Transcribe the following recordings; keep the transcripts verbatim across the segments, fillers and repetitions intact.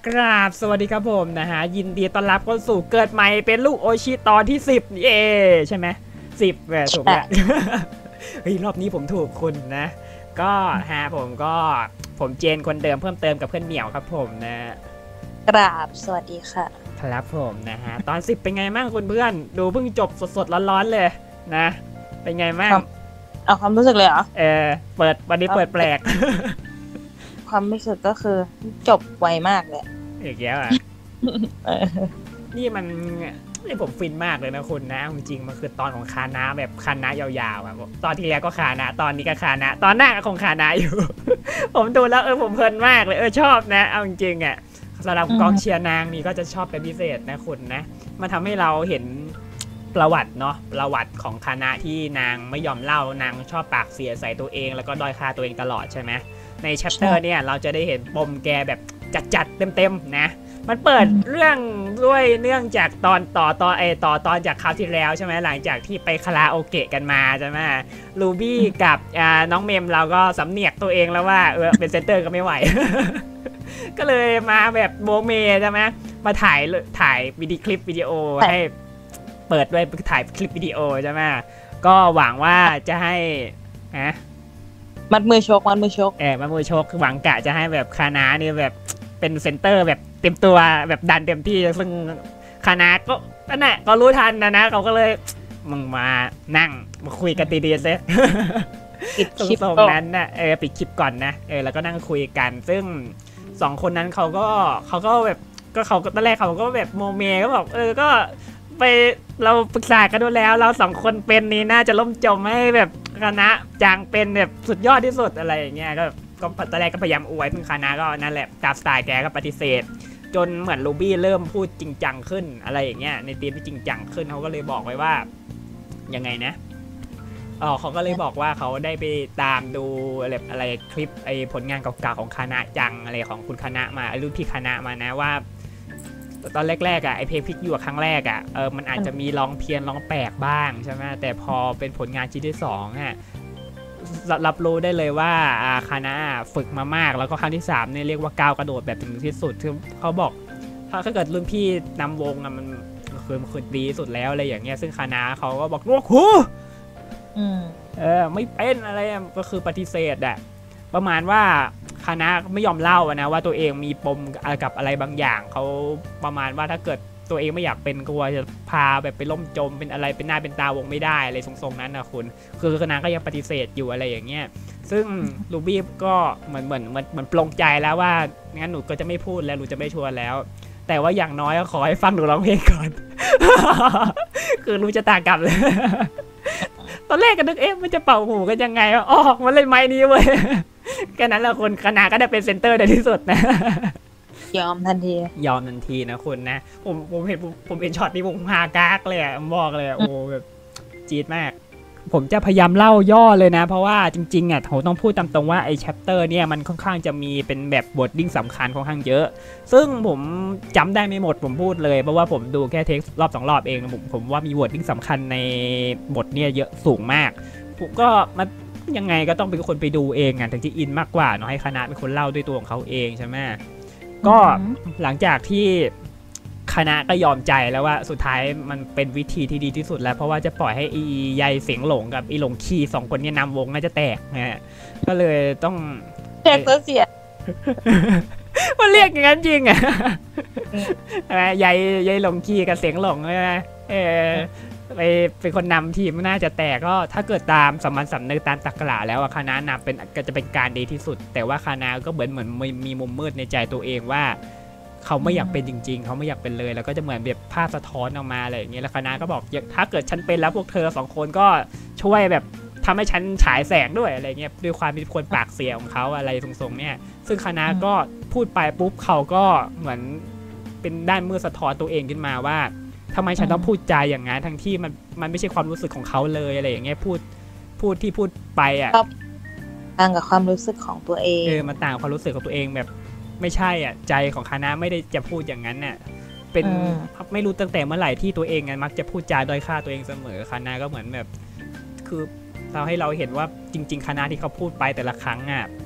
กราบสวัสดีครับผมนะฮะยินดีต้อนรับเข้าสู่เกิดใหม่เป็นลูกโอชิตอนที่สิบเย่ใช่ไหมสิบแหวถูกแล้วเฮ้ยรอบนี้ผมถูกคุณนะก็ฮะผมก็ผมเจนคนเดิมเพิ่มเติมกับเพื่อนเหมียวครับผมนะกราบสวัสดีค่ะครับผมนะฮะตอนสิบเป็นไงบ้างคุณเพื่อนดูเพิ่งจบสดๆร้อนๆเลยนะเป็นไงบ้างเอาความรู้สึกเลยเหรอเออเปิดวันนี้เปิดแปลกความรู้สึกก็คือจบไวมากเลยอีกแล้วอ่ะนี่มันนี่ผมฟินมากเลยนะคุณนะจริงๆมันคือตอนของคานะแบบคานะยาวๆอ่ะตอนที่แล้วก็คานะตอนนี้ก็คานะตอนหน้าก็คงคานะอยู่ ผมดูแล้วเออผมเพลินมากเลยเออชอบนะเอาจริงๆอ่ะสำหรับกองเชียร์นางนี่ก็จะชอบเป็นพิเศษนะคุณนะมันทำให้เราเห็นประวัติเนาะประวัติของคานะที่นางไม่ยอมเล่านางชอบปากเสียใส่ตัวเองแล้วก็ด้อยค่าตัวเองตลอดใช่ไหมในแชปเตอร์เนี่ยเราจะได้เห็นปมแกแบบจัดๆเต็มๆนะมันเปิดเรื่องด้วยเนื่องจากตอนต่อตอนไอต่อตอนจากคราวที่แล้วใช่ไหมหลังจากที่ไปคาราโอเกะกันมาใช่ไหมลูบี้กับน้องเมมเราก็สำเนียกตัวเองแล้วว่าเออเป็นเซนเตอร์ก็ไม่ไหว ก็เลยมาแบบโบเมใช่ไหมมาถ่ายถ่ายวิดีคลิปวิดีโอให้เปิดด้วยถ่ายคลิปวิดีโอใช่ไหมก็หวังว่าจะให้ฮะมัดมือชกมัดมือชกเออมัดมือชกหวังกะจะให้แบบคานาเนี่ยแบบเป็นเซนเตอร์แบบเต็มตัวแบบดันเต็มที่ซึ่งคานาก็นั่นแหละก็รู้ทันนะนะเขาก็เลยมึงมานั่งมาคุยกันดีๆซิตรงตรงนั้นนะเออปิดคลิปก่อนนะเออแล้วก็นั่งคุยกันซึ่งสองคนนั้นเขาก็เขาก็แบบก็เขาตอนแรกเขาก็แบบโมเมก็บอกเออก็ไปเราปรึกษากันดูแล้วเราสองคนเป็นนี้น่าจะล่มจมให้แบบคณะจางเป็นแบบสุดยอดที่สุดอะไรอย่างเงี้ยก็ก็ตอนแรกก็พยายามอวยพึ่งคณะก็นั่นแหละตามสไตล์แกก็ปฏิเสธจนเหมือนลูบี้เริ่มพูดจริงจังขึ้นอะไรอย่างเงี้ยในทีมที่จริงจังขึ้นเขาก็เลยบอกไว้ว่ายังไงนะอ๋อเขาก็เลยบอกว่าเขาได้ไปตามดูอะไรอะไรคลิปไอผลงานเก่าๆของคณะจังอะไรของคุณคณะมารุ่นพี่คณะมานะว่าตอนแรกๆอ่ะไอเพลงพิกอยู่ครั้งแรกอ่ะเออมันอาจจะมีร้องเพี้ยนร้องแปลกบ้างใช่ไหมแต่พอเป็นผลงานชิ้นที่สองอ่ะรับรู้ได้เลยว่าคณะฝึกมามากแล้วก็ครั้งที่สามเนี่ยเรียกว่าก้าวกระโดดแบบถึงที่สุดคือเขาบอกถ้าเกิดรุ่นพี่นำวงอ่ะมันคือมันคือดีสุดแล้วอะไรอย่างเงี้ยซึ่งคณะเขาก็บอกว่าครูเออไม่เป็นอะไรก็คือปฏิเสธอ่ะประมาณว่าคณะไม่ยอมเล่านะว่าตัวเองมีปมกับอะไรบางอย่างเขาประมาณว่าถ้าเกิดตัวเองไม่อยากเป็นกลัวจะพาแบบไปล่มจมเป็นอะไรเป็นหน้าเป็นตาวงไม่ได้อะไรทรงๆนั้นนะคุณคือคณะก็ยังปฏิเสธอยู่อะไรอย่างเงี้ยซึ่งลูบี้ก็เหมือนเหมือนเหมือนเหมือนปลงใจแล้วว่างั้นหนูก็จะไม่พูดแล้วหนูจะไม่ชวนแล้วแต่ว่าอย่างน้อยก็ขอให้ฟังหนูร้องเพลงก่อน คือรู้จะตากลับเลย ตอนแรกก็นึกเอ๊ะมันจะเป่าหูกันยังไงอ๋อมันเล่นไม้นี้เว้ยแค่นั้นแหละคนคณะก็ได้เป็นเซนเตอร์ในที่สุดนะยอมทันทียอมทันทีนะคุณนะผมผมเห็นผมเห็นช็อตนี้ผมฮากากเลยอ่ะบอกเลยโอ้แบบจี๊ดมากผมจะพยายามเล่าย่อเลยนะเพราะว่าจริงๆอ่ะผมต้องพูดตามตรงว่าไอ้แชปเตอร์เนี่ยมันค่อนข้างจะมีเป็นแบบบทดิ้งสำคัญค่อนข้างเยอะซึ่งผมจำได้ไม่หมดผมพูดเลยเพราะว่าผมดูแค่เทครอบสองรอบเองผมผมว่ามีบทดิ้งสำคัญในบทเนี่ยเยอะสูงมากผมก็มันยังไงก็ต้องเป็นคนไปดูเองอ่ะถึงจะอินมากกว่าเนาะให้คณะเป็นคนเล่าด้วยตัวของเขาเองใช่ไหมก็หลังจากที่คณะก็ยอมใจแล้วว่าสุดท้ายมันเป็นวิธีที่ดีที่สุดแล้วเพราะว่าจะปล่อยให้อียายเสียงหลงกับอีหลงคีสองคนนี้นำวงน่าจะแตกนะฮะก็เลยต้องแตกเสียมันเรียกอย่างนั้นจริงอ่ะยายยายหลงคีกับเสียงหลงใช่ไหมเออไปเป็นคนนำทีมน่าจะแตกก็ถ้าเกิดตามสมัญสำนึกตามตรรกะแล้วคณะนำเป็นก็จะเป็นการดีที่สุดแต่ว่าคณะก็เหมือนเหมือนมีมุมมืดในใจตัวเองว่าเขาไม่อยากเป็นจริงๆเขาไม่อยากเป็นเลยแล้วก็จะเหมือนแบบภาพสะท้อนออกมาอะไรอย่างเงี้ยแล้วคณะก็บอกถ้าเกิดฉันเป็นแล้วพวกเธอสองคนก็ช่วยแบบทำให้ฉันฉายแสงด้วยอะไรเงี้ยด้วยความเป็นคนปากเสียของเขาอะไรทรงๆเนี่ยซึ่งคณะก็พูดไปปุ๊บเขาก็เหมือนเป็นด้านมืดสะท้อนตัวเองขึ้นมาว่าทำไมฉันต้องพูดใจอย่างนั้นทั้งที่มันมันไม่ใช่ความรู้สึกของเขาเลยอะไรอย่างเงี้ยพูดพูดที่พูดไปอ่ะต่างกับความรู้สึกของตัวเองเออมันต่างความรู้สึกของตัวเองแบบไม่ใช่อ่ะใจของคณะไม่ได้จะพูดอย่างนั้นน่ะเป็นไม่รู้ตั้งแต่เมื่อไหร่ที่ตัวเองอ่ะมักจะพูดจาด้อยค่าตัวเองเสมอคณะก็เหมือนแบบคือเราให้เราเห็นว่าจริงๆคณะที่เขาพูดไปแต่ละครั้งอ่ะ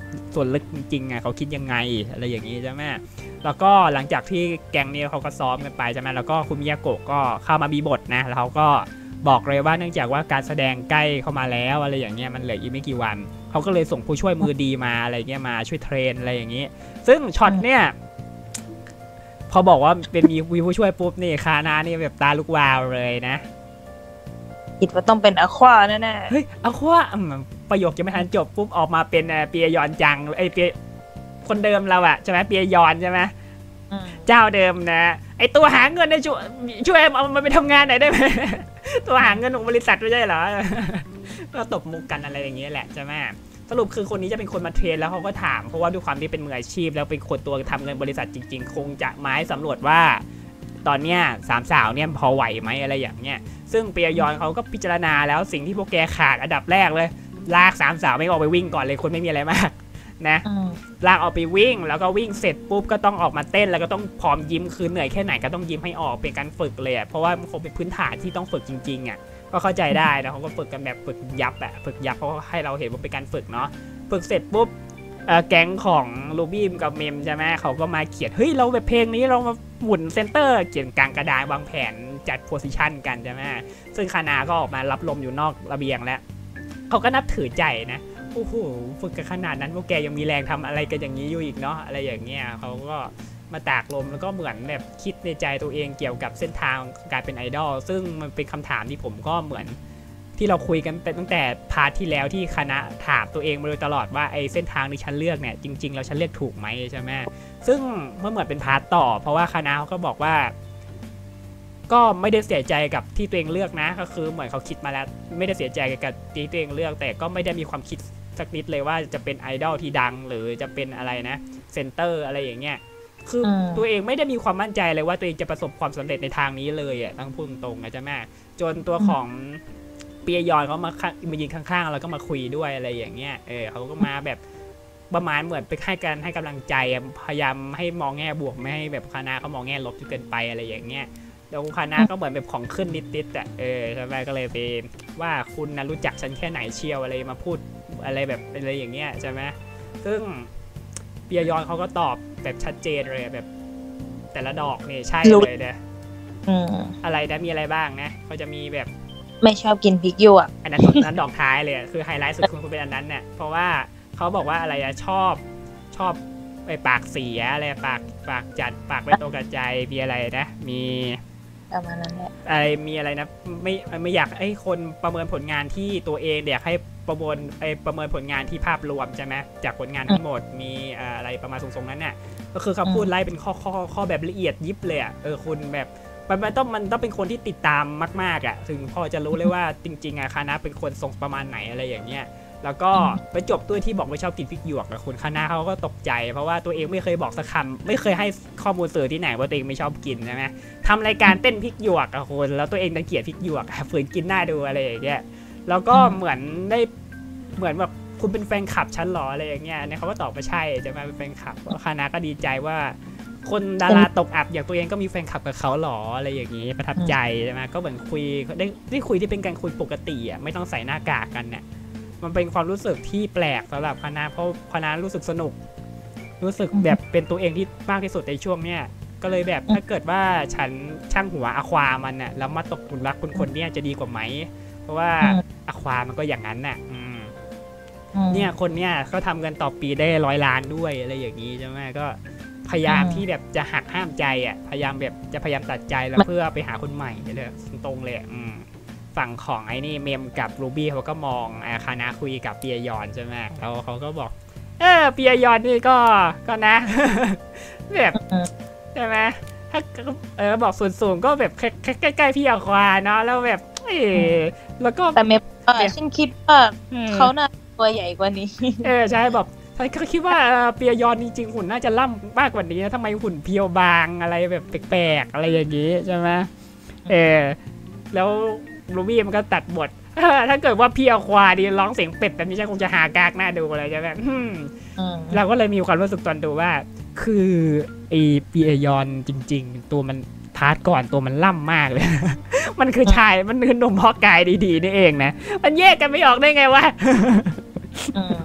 ส่วนลึกจริงๆอ่ะเขาคิดยังไงอะไรอย่างนี้ใช่ไหมแล้วก็หลังจากที่แก๊งนี้เขาก็ซ้อมกันไปใช่ไหมแล้วก็คุณมิยาโกะก็เข้ามามีบทนะแล้วเขาก็บอกเลยว่าเนื่องจากว่าการแสดงใกล้เข้ามาแล้วอะไรอย่างเงี้ยมันเหลืออีกไม่กี่วันเขาก็เลยส่งผู้ช่วยมือดีมาอะไรเงี้ยมาช่วยเทรนอะไรอย่างงี้ซึ่งช็อตเนี่ยพอบอกว่าเป็นมีผู้ช่วยปุ๊บนี่คานานี่แบบตาลุกวาวเลยนะคิดว่าต้องเป็นอควาแน่ๆเฮ้ยอควาประโยคยังไม่ทันจบปุ๊บออกมาเป็นเปียยอนจังไอเปียคนเดิมเราอะใช่ไหมเปียยอนใช่ไหมเจ้าเดิมนะไอตัวหาเงินเนี่ยช่วยช่วยเอามันไปทำงานหน่อยได้ไหมตัวหาเงินของบริษัทไม่ใช่เหรอก็ตบมุกกันอะไรอย่างเงี้ยแหละใช่ไหมสรุปคือคนนี้จะเป็นคนมาเทรนแล้วเขาก็ถามเพราะว่าด้วยความที่เป็นมืออาชีพแล้วเป็นคนตัวทำเงินบริษัทจริงๆคงจะไม้สำรวจว่าตอนเนี้ยสามสาวเนี่ยพอไหวไหมอะไรอย่างเงี้ยซึ่งเปียยอนเขาก็พิจารณาแล้วสิ่งที่พวกแกขาดอันดับแรกเลยลากสามสาวไม่ออกไปวิ่งก่อนเลยคนไม่มีอะไรมากนะลากออกไปวิ่งแล้วก็วิ่งเสร็จปุ๊บก็ต้องออกมาเต้นแล้วก็ต้องพร้อมยิ้มคือเหนื่อยแค่ไหนก็ต้องยิ้มให้ออกเป็นการฝึกเลยเพราะว่ามันคงเป็นพื้นฐานที่ต้องฝึกจริงๆอ่ะก็เข้าใจได้นะเขาก็ฝึกกันแบบฝึกยับอะฝึกยับเพราะให้เราเห็นว่าเป็นการฝึกเนาะฝึกเสร็จปุ๊บแก๊งของลูบี้กับเมมใช่ไหมเขาก็มาเขียนเฮ้ยเราแบบเพลงนี้เรามาหมุนเซนเตอร์เขียนกลางกระดานวางแผนจัดโพสิชันกันใช่ไหมซึ่งคานาก็ออกมารับลมอยู่นอกระเบียงแล้วเขาก็นับถือใจนะโอ้โหฝึกกันขนาดนั้นพวกแกยังมีแรงทำอะไรกันอย่างนี้อยู่อีกเนาะอะไรอย่างเงี้ยเขาก็มาตากลมแล้วก็เหมือนแบบคิดในใจตัวเองเกี่ยวกับเส้นทางการเป็นไอดอลซึ่งมันเป็นคำถามที่ผมก็เหมือนที่เราคุยกันตั้งแต่พาร์ทที่แล้วที่คณะถามตัวเองมาโดยตลอดว่าไอเส้นทางที่ฉันเลือกเนี่ยจริงๆแล้วฉันเลือกถูกไหมใช่ไหมซึ่งเมื่อเหมือนเป็นพาร์ทต่อเพราะว่าคณะเขาก็บอกว่าก็ไม่ได้เสียใจกับที่ตัวเองเลือกนะก็คือเหมือนเขาคิดมาแล้วไม่ได้เสียใจกับที่ตัวเองเลือกแต่ก็ไม่ได้มีความคิดสักนิดเลยว่าจะเป็นไอดอลที่ดังหรือจะเป็นอะไรนะเซนเตอร์อะไรอย่างเงี้ยคือตัวเองไม่ได้มีความมั่นใจเลยว่าตัวเองจะประสบความสำเร็จในทางนี้เลยอ่ะต้องพูดตรงๆนะจ๊ะแม่จนตัวของเปียยอนเขามามายืนข้างๆแล้วก็มาคุยด้วยอะไรอย่างเงี้ยเออเขาก็มาแบบประมาณเหมือนไปให้กันให้กำลังใจพยายามให้มองแง่บวกไม่ให้แบบคณะเขามองแง่ลบจนเกินไปอะไรอย่างเงี้ยแล้วคณะก็เหมือนแบบของขึ้นนิดๆอ่ะเออใช่ไหมก็เลยไปว่าคุณนะรู้จักฉันแค่ไหนเชียวอะไรมาพูดอะไรแบบอะไรอย่างเงี้ยใช่ไหมซึ่งเปียยอนเขาก็ตอบแบบชัดเจนเลยแบบแต่ละดอกนี่ใช่เลยเด้ออะไรนะมีอะไรบ้างนะเขาจะมีแบบไม่ชอบกินพริกหยวกอันนั้นนั้นดอกท้ายเลยคือไฮไลท์สุดคือเป็นอันนั้นเนี่ยเพราะว่าเขาบอกว่าอะไรอะชอบชอบไอ้ปากเสียอะไรปากปากจัดปากไม่ตรงกับใจมีอะไรนะมีประมาณนั้นแหละอะไรมีอะไรนะไม่ไม่อยากให้คนประเมินผลงานที่ตัวเองอยากให้ประเมินไอ้ประเมินผลงานที่ภาพรวมใช่ไหมจากผลงานทั้งหมดมีอะไรประมาณทรงๆนั้นเนี่ยก็คือเขาพูดไล่เป็นข้อข้อข้อแบบละเอียดยิบเลยอะเออคุณแบบมันต้องมันต้องเป็นคนที่ติดตามมากๆอ่ะถึงพอจะรู้เลยว่าจริงๆอ่ะคณะเป็นคนทรงประมาณไหนอะไรอย่างเงี้ยแล้วก็ไปจบด้วยที่บอกไม่ชอบกินพริกหยวกกับคนคณะเขาก็ตกใจเพราะว่าตัวเองไม่เคยบอกสักคำไม่เคยให้ข้อมูลสื่อที่ไหนว่าตัวเองไม่ชอบกินใช่ไหมทำรายการเต้นพริกหยวกกับคนแล้วตัวเองตะเกียบพริกหยวกฝืนกินหน้าดูอะไรอย่างเงี้ยแล้วก็เหมือนได้เหมือนแบบคุณเป็นแฟนคลับฉันหรออะไรอย่างเงี้ยเนี่ยเขาก็ตอบว่าใช่จะมาเป็นแฟนคลับคณะก็ดีใจว่าคนดาราตกอับอย่างตัวเองก็มีแฟนคลับกับเขาหรออะไรอย่างนี้ประทับใจใช่ไหมก็เหมือนคุยได้ได้คุยที่เป็นการคุยปกติอ่ะไม่ต้องใส่หน้ากากกันเนี่ยมันเป็นความรู้สึกที่แปลกสำหรับคณะเพราะคณะรู้สึกสนุกรู้สึกแบบเป็นตัวเองที่มากที่สุดในช่วงเนี้ยก็เลยแบบถ้าเกิดว่าฉันช่างหัวอความันน่ะแล้วมาตกหลุมรักคนคนนี้จะดีกว่าไหมเพราะว่าอความันก็อย่างนั้นน่ะเนี่ยคนเนี้ยเขาทำเงินต่อปีได้ร้อยล้านด้วยอะไรอย่างนี้ใช่ไหมก็พยายามที่แบบจะหักห้ามใจอ่ะพยายามแบบจะพยายามตัดใจแล้วเพื่อไปหาคนใหม่เลยตรงเลยฝั่งของไอ้นี่เมมกับรูบี้เขาก็มองคณะคุยกับเปียยอนใช่ไหมแล้วเขาก็บอกเออเปียยอนนี่ก็ก็นะแบบใช่ไหมถ้าเออบอกส่วนสูงก็แบบใกล้ๆพี่อควาเนาะแล้วแบบเออแล้วก็แต่เมมฉันคิดว่าเขาน่าตัวใหญ่กว่านี้เออใช่แบบเขาคิดว่าเปียยอนจริงๆหุ่นน่าจะล่ำมากกว่านี้นะทำไมหุ่นเพียวบางอะไรแบบแปลกๆอะไรอย่างนี้ใช่ไหมเออแล้วรูบี้มันก็ตัดบทถ้าเกิดว่าพี่อควาดีร้องเสียงเป็ดแบบนี้ฉันคงจะหากากหน้าดูอะไรใช่ไหมเราก็เลยมีความรู้สึกตอนดูว่าคือไอเปียยอนจริงๆตัวมันพาร์ทก่อนตัวมันล่ำมากเลยมันคือชายมันคือหนุ่มเพาะกายดีๆนี่เองนะมันแยกกันไม่ออกได้ไงวะ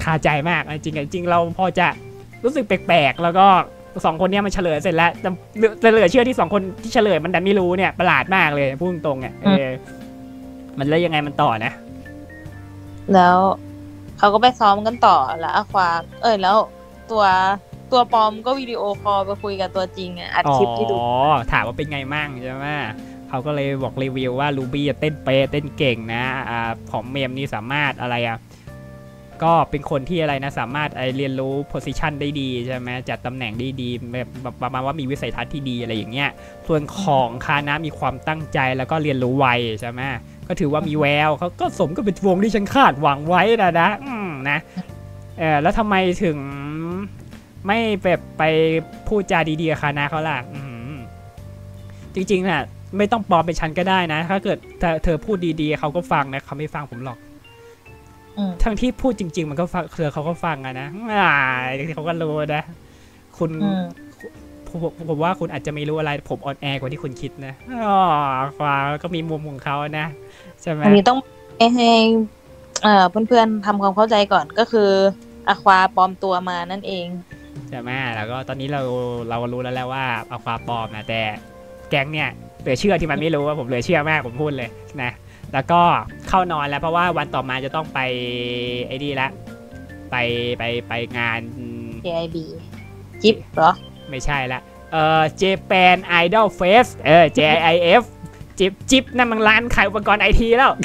คาใจมากจริงๆจริงเราพอจะรู้สึกแปลกๆแล้วก็สองคนนี้มันเฉลยเสร็จแล้วแต่เหลือเชื่อที่สองคนที่เฉลยมันดันไม่รู้เนี่ยประหลาดมากเลยพูดตรงๆเนี่ยเออมันแล้วยังไงมันต่อนะแล้วเขาก็ไปซ้อมกันต่อแล้วอะควาเออแล้วตัวตัวปลอมก็วิดีโอคอลไปคุยกับตัวจริงอ่ะอัดคลิปที่ดูอ๋อถามว่าเป็นไงมั่งใช่ไหมเขาก็เลยบอกรีวิวว่าลูบี้เต้นเป๊ะเต้นเก่งนะอ่าของเมมนี่สามารถอะไรอ่ะก็เป็นคนที่อะไรนะสามารถไอเรียนรู้โพสิชันได้ดีใช่ไหมจัดตำแหน่งได้ดีแบบประมาณว่ามีวิสัยทัศน์ที่ดีอะไรอย่างเงี้ยส่วนของคานะมีความตั้งใจแล้วก็เรียนรู้ไวใช่ไหมก็ถือว่ามีแววเขาก็สมก็เป็นวงที่ฉันคาดหวังไว้นะนะอืมนะเออแล้วทำไมถึงไม่แบบไปพูดจาดีๆกับคานะเขาล่ะจริงๆน่ะไม่ต้องปลอมเป็นฉันก็ได้นะถ้าเกิดเธอพูดดีๆเขาก็ฟังนะเขาไม่ฟังผมหรอกทั้งที่พูดจริงๆมันก็ฟังเธอเขาก็ฟังอะนะอ่าเขาก็รู้นะคุณผมว่าคุณอาจจะไม่รู้อะไรผมออนแอร์กว่าที่คุณคิดนะอ๋อฟ้าก็มีมุมของเขานะใช่ไหมอันนี้ต้องให้เอ่อเพื่อนๆทำความเข้าใจก่อนก็คืออะควาปลอมตัวมานั่นเองใช่ไหมแล้วก็ตอนนี้เราเรารู้แล้วแหละว่าอะควาปลอมนะแต่แก๊งเนี่ยเหลือเชื่อที่มันไม่รู้ว่าผมเหลือเชื่อมากผมพูดเลยนะแล้วก็เข้านอนแล้วเพราะว่าวันต่อมาจะต้องไปไอ้นี่ละไปไปไปงานเจ ไอ บี จิ๊บเหรอไม่ใช่ละเอ่อ Japan Idol Fest เออ เจ ไอ เอฟ จิ๊บจิ๊บนั่นมันร้านขายอุปกรณ์ไอทีแล้ว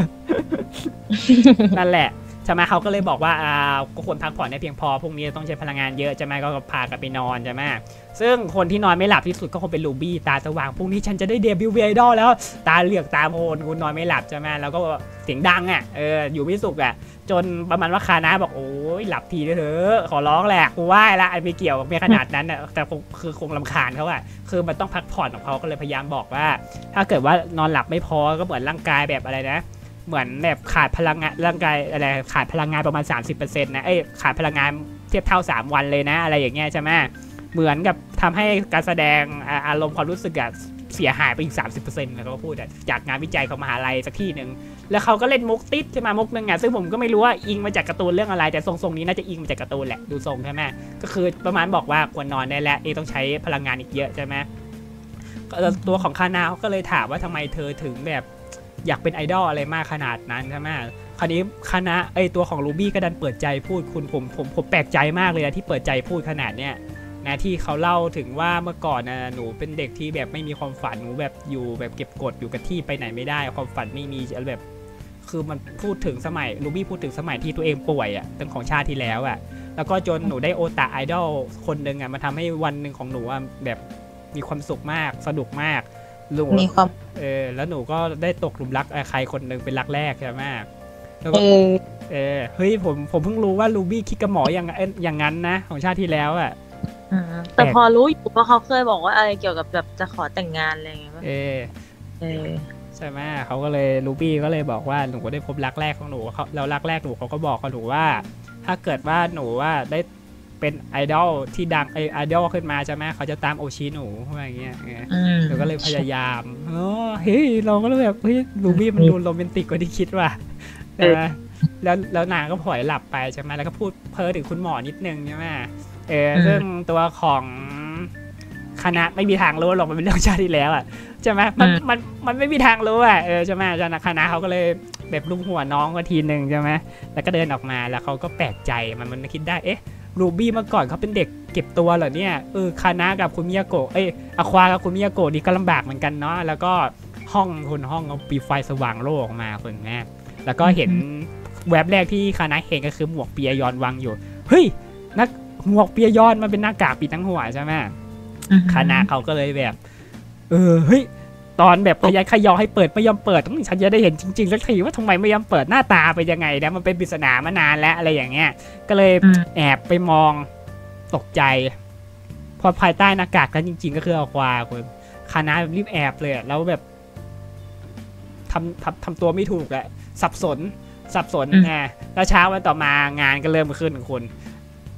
นั่นแหละใช่ไหมเขาก็เลยบอกว่าอ่าก็ควรพักผ่อนให้เพียงพอพรุ่งนี้ต้องใช้พลังงานเยอะใช่ไหมก็พากันไปนอนใช่ไหมซึ่งคนที่นอนไม่หลับที่สุดก็คงเป็นลูบี้ตาสว่างพรุ่งนี้ฉันจะได้เดบิวต์ไอดอลแล้วตาเหลือกตาโพลนคุณนอนไม่หลับใช่ไหมแล้วก็เสียงดังอ่ะเอออยู่ไม่สุขอ่ะจนประมาณว่าคานะบอกโอ้ยหลับทีเถอะขอร้องแหละกูไหว้ละไอ้ไม่เกี่ยวไม่ขนาดนั้นอ่ะแต่คือคงรำคาญเขาอ่ะคือมันต้องพักผ่อนของเขาก็เลยพยายามบอกว่าถ้าเกิดว่านอนหลับไม่พอก็เหมือนร่างกายแบบอะไรนะเหมือนแบบขาดพลังงานร่างกายอะไรขาดพลังงานประมาณ สามสิบเปอร์เซ็นต์ นะเอ้ยขาดพลังงานเทียบเท่าสามวันเลยนะอะไรอย่างเงี้ยใช่ไหมเหมือนกับทำให้การแสดงอารมณ์ความรู้สึกอะเสียหายไปอีก สามสิบเปอร์เซ็นต์ นะเขาก็พูดจากงานวิจัยของมหาลัยสักที่หนึ่งแล้วเขาก็เล่นมุกติดใช่ไหมมุกนึงอ่ะซึ่งผมก็ไม่รู้ว่าอิงมาจากการ์ตูนเรื่องอะไรแต่ทรงๆนี้น่าจะอิงมาจากการ์ตูนแหละดูทรงใช่ไหมก็คือประมาณบอกว่าควรนอนได้แล้วเอต้องใช้พลังงานอีกเยอะใช่ไหมตัวของคานาเขาก็เลยถามว่าทำไมเธอถึงแบบอยากเป็นไอดอลอะไรมากขนาดนั้นใช่ไหมคราวนี้คณะไอตัวของลูบี้ก็ดันเปิดใจพูดคุณผมผมผมแปลกใจมากเลยนะที่เปิดใจพูดขนาดเนี้ยนะที่เขาเล่าถึงว่าเมื่อก่อนนะหนูเป็นเด็กที่แบบไม่มีความฝันหนูแบบอยู่แบบเก็บกดอยู่กับที่ไปไหนไม่ได้ความฝันไม่มีแบบคือมันพูดถึงสมัยลูบี้พูดถึงสมัยที่ตัวเองป่วยอ่ะตั้งของชาติที่แล้วอ่ะแล้วก็จนหนูได้โอตาไอดอลคนหนึ่งอ่ะมาทำให้วันหนึ่งของหนูแบบมีความสุขมากสนุกมากมีความเออแล้วหนูก็ได้ตกหลุมรักใครคนหนึ่งเป็นรักแรกใช่ไหมแล้วก็เออเฮ้ยผมผมเพิ่งรู้ว่าลูบี้คิดกับหมออย่างอย่างนั้นนะของชาติที่แล้วอ่ะแต่พอรู้อยู่ว่าเขาเคยบอกว่าอะไรเกี่ยวกับแบบจะขอแต่งงานอะไรอย่างเงี้ยเออเออใช่ไหมเขาก็เลยลูบี้ก็เลยบอกว่าหนูก็ได้พบรักแรกของหนูเขาแล้วรักแรกหนูเขาก็บอกกับหนูว่าถ้าเกิดว่าหนูว่าได้เป็นไอดอลที่ดังไอไอดอลขึ้นมาใช่ไหมเขาจะตามโอชิหนูอะไรอย่างเงี้ยหนูก็เลยพยายามเออเฮ้ยเราก็เลยแบบเฮ้ยลูบี้มันดูโรแมนติกกว่าที่คิดว่ะใช่ไหมแล้วแล้วนางก็ผล่อยหลับไปใช่ไหมแล้วก็พูดเพ้อถึงคุณหมอนิดนึงใช่ไหมเออซึ่งตัวของคณะไม่มีทางรู้หรอกมันเป็นเรื่องชาติที่แล้วอ่ะใช่ไหมมันมันมันไม่มีทางรู้อ่ะเออใช่ไหมอาจารย์คณะเขาก็เลยแบบลุมหัวน้องก็ทีนึงใช่ไหมแล้วก็เดินออกมาแล้วเขาก็แปลกใจมันมันคิดได้เอ๊ะรูบี้เมื่อก่อนเขาเป็นเด็กเก็บตัวเหรอเนี่ยเออคานะกับคุณมิยาโกะเอ้ยอควากับคุณมิยาโกะนี่ก็ลำบากเหมือนกันเนาะแล้วก็ห้องคนห้องเอาปีไฟสว่างโล่ออกมาคนแม่แล้วก็เห็นแวบแรกที่คานะเห็นก็คือหมวกปียยอนวางอยู่เฮ้ยนักหมวกปียยอนมันเป็นหน้ากากปิดทั้งหัวใช่ไหมคานะเขาก็เลยแบบเออเฮ้ยตอนแบบขยันขยอให้เปิดไม่ยอมเปิดต้องฉันจะได้เห็นจริงๆสักทีว่าทำไมไม่ยอมเปิดหน้าตาไปยังไงนะมันเป็นปริศนามานานแล้วอะไรอย่างเงี้ยก็เลยแอบไปมองตกใจพอภายใต้หน้ากากนั้นจริงๆก็คืออควาคนคานะรีบแอบเลยแล้วแบบทำทำทำตัวไม่ถูกแหละสับสนสับสนไงแล้วเช้าวันต่อมางานก็เริ่มขึ้นคุณ